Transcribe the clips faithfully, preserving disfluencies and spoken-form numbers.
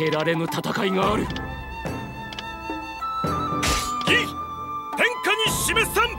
けられぬ戦いがある。 義天下に示さん。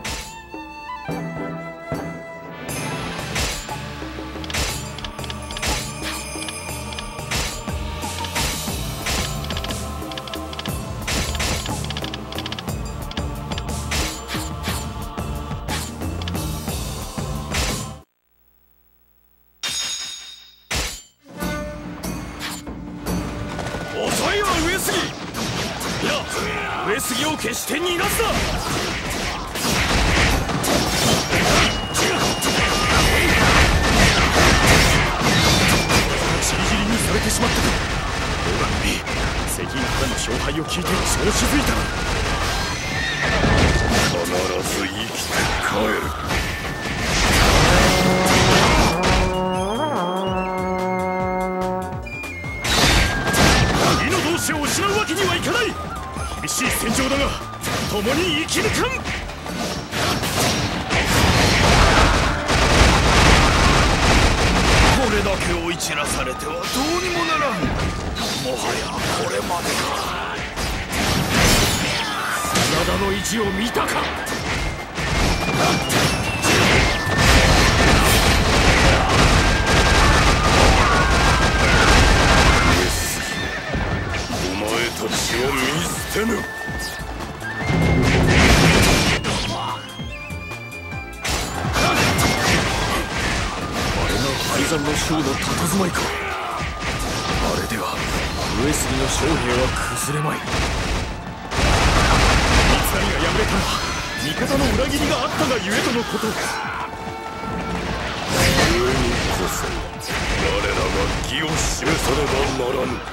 上杉を決して逃がすな。ちりぢりにされてしまったか。小神関ヶ原の勝敗を聞いて調子づいた。必ず生きて帰る。義の同志を失うわけにはいかない。厳しい戦場だが共に生き抜かん。これだけ追い散らされてはどうにもならん。もはやこれまでか。 体の意地を見たか。 お前たちを見捨てぬ。敗残の将の佇まいか。あれでは上杉の将兵は崩れまい。三成が敗れたのは味方の裏切りがあったがゆえとのこと。故にこそ我らが義を示さねばならぬ。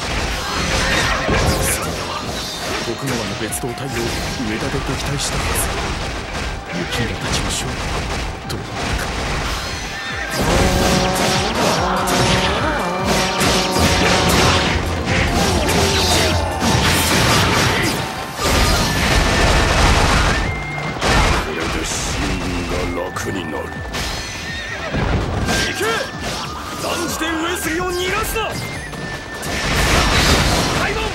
それは徳川の別動隊を上田で撃退したはず。雪平たちの将どうなるか。これで真が楽になる。行け！断じて上杉を逃がすな。開門！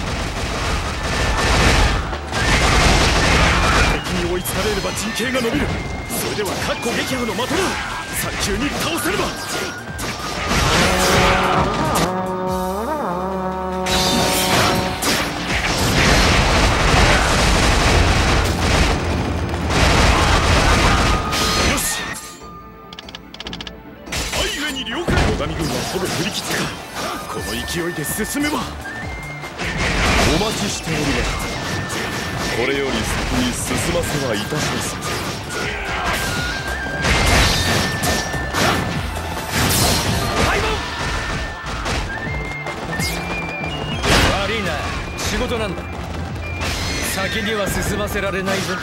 敵に追いつかれれば陣形が伸びる。それでは各個撃破の的だ。早急に倒せれば。よし。相上に了解。最上軍はほぼ振り切った。この勢いで進めば。お待ちしておりました。これより先に進ませはいたします。 悪いな、仕事なんだ。先には進ませられないぞ。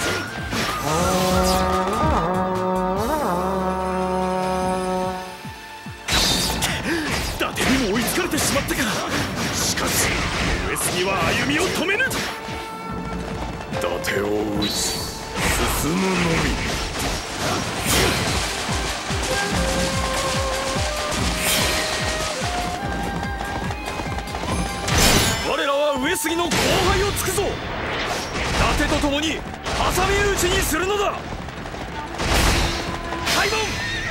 伊達にも追いつかれてしまったか。しかし上杉は歩みを止めぬ。伊達を討ち進むのみ。我らは上杉の後輩をつくぞ。伊達と共に挟み撃ちにするのだ。開門！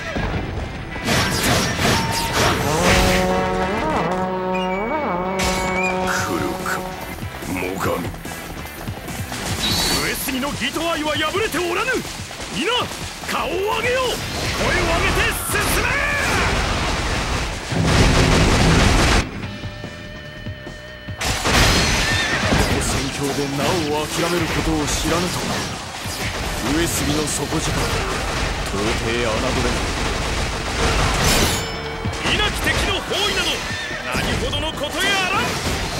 来るか最上。上杉の義と愛は破れておらぬ。皆顔を上げよう。声を上げて進め。でなお諦めることを知らぬと上杉の底力到底侮れない。稲き敵の包囲など何ほどのことやあらん。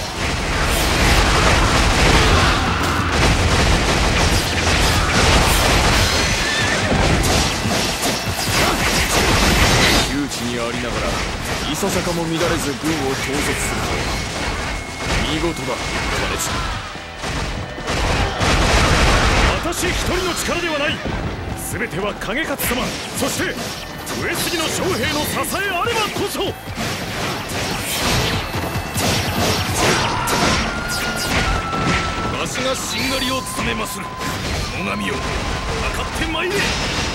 窮地にありながらいささかも乱れず軍を統率すると見事だ。金近私一人の力ではない。全ては景勝様、そして上杉の将兵の支えあればこそ。 がしんがりを務めまする。野上よ、かかってまいれ。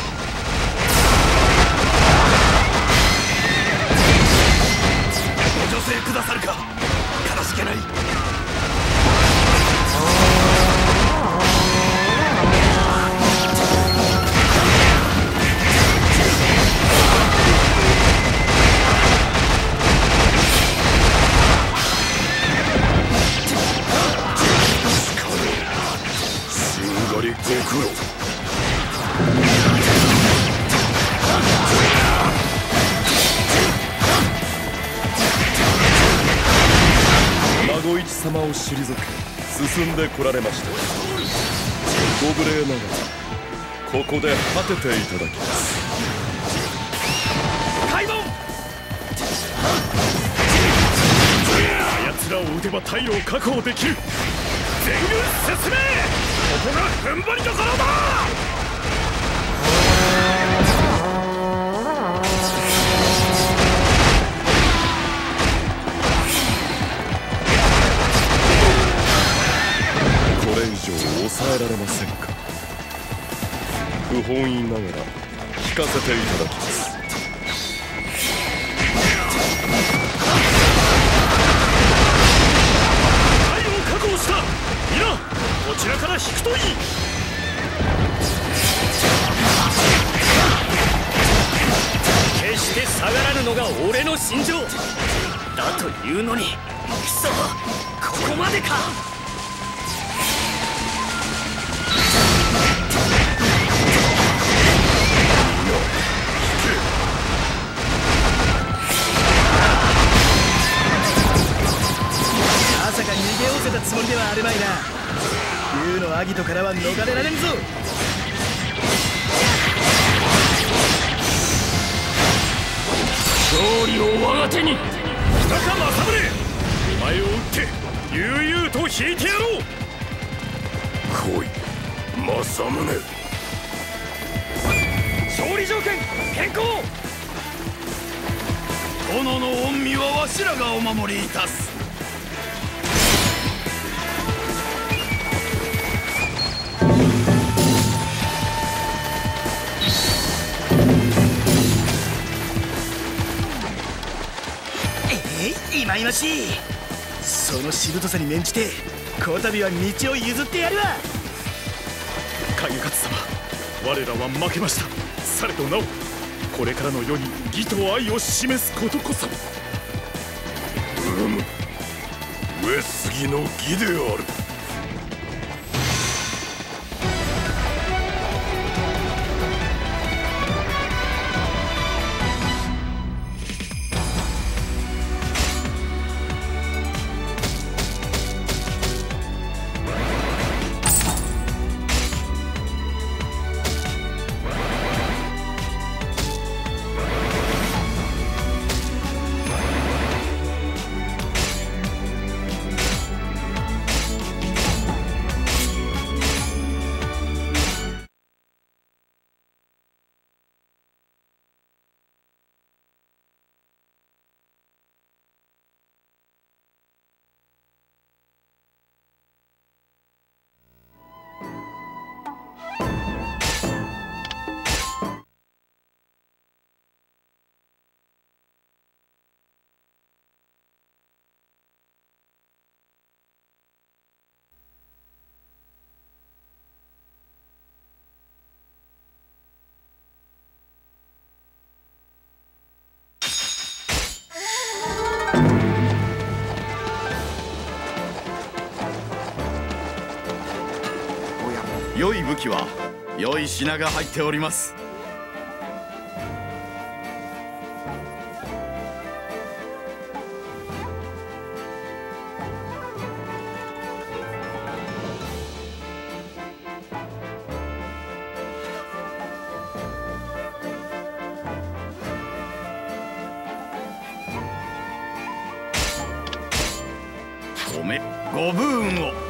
ご助勢くださるか。かたじけない。ご苦労。 孫一様を退け進んでこられました。ご無礼ながらここで果てていただきます。 開門。あやつらを撃てば退路を確保できる。全軍進め。ここが踏ん張りどころだ。 これ以上抑えられませんか。不本意ながら聞かせていただきます。 隊を確保した。皆こちらから引くといい。決して下がらぬのが俺の信条だというのに、くそ、ここまでか。まさか逃げおせたつもりではあるまいな。竜のアギトからは逃れられんぞ。勝利を我が手に。北か政宗、お前を撃って悠々と引いてやろう。 来い政宗。 勝利条件変更。殿の御身はわしらがお守りいたす。いまいましい。そのしぶとさに免じてこたびは道を譲ってやるわ。影勝様、我らは負けました。されどなおこれからの世に義と愛を示すことこそ。 うむ、上杉の義である。 良い武器は良い品が入っております。ごめご武運を。